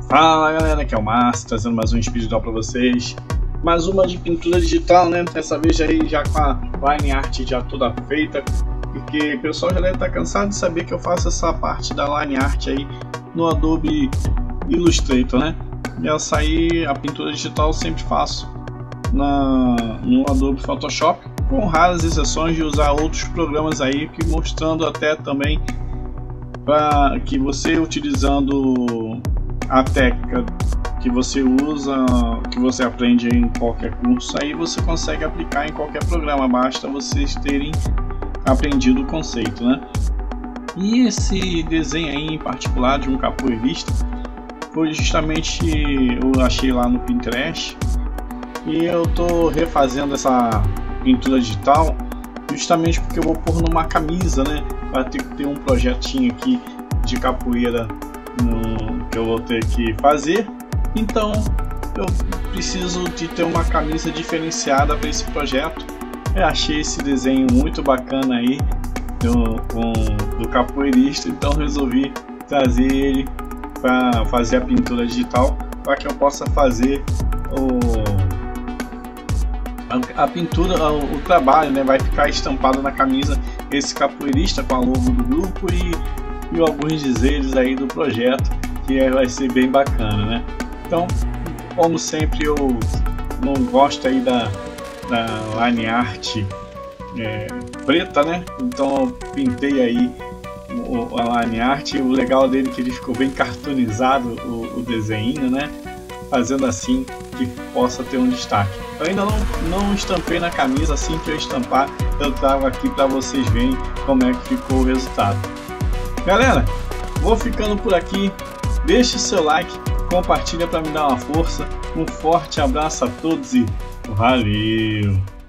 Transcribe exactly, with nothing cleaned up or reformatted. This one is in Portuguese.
Fala galera, aqui é o Márcio, trazendo mais um especial para vocês. Mais uma de pintura digital, né? Dessa vez aí já com a line art já toda feita, porque o pessoal já deve estar cansado de saber que eu faço essa parte da line art aí no Adobe Illustrator, né? E essa aí, a pintura digital eu sempre faço na, no Adobe Photoshop, com raras exceções de usar outros programas aí, que mostrando até também para que você utilizando a técnica que você usa, que você aprende em qualquer curso, aí você consegue aplicar em qualquer programa, basta vocês terem aprendido o conceito, né? E esse desenho aí em particular de um capoeirista foi justamente, eu achei lá no Pinterest, e eu tô refazendo essa pintura digital justamente porque eu vou pôr numa camisa, né? Vai ter que ter um projetinho aqui de capoeira no, que eu vou ter que fazer, então eu preciso de ter uma camisa diferenciada para esse projeto. Eu achei esse desenho muito bacana aí do, com, do capoeirista, então resolvi trazer ele para fazer a pintura digital, para que eu possa fazer o a, a pintura, o, o trabalho, né? Vai ficar estampado na camisa esse capoeirista com a logo do grupo e e alguns dizeres aí do projeto, que é, vai ser bem bacana, né? Então, como sempre, eu não gosto aí da, da line art é, preta, né? Então eu pintei aí o, a line art. O legal dele é que ele ficou bem cartoonizado, o, o desenho, né? Fazendo assim que possa ter um destaque. Eu ainda não, não estampei na camisa, assim que eu estampar eu trago aqui para vocês verem como é que ficou o resultado. Galera, vou ficando por aqui, deixe seu like, compartilha para me dar uma força, um forte abraço a todos e valeu!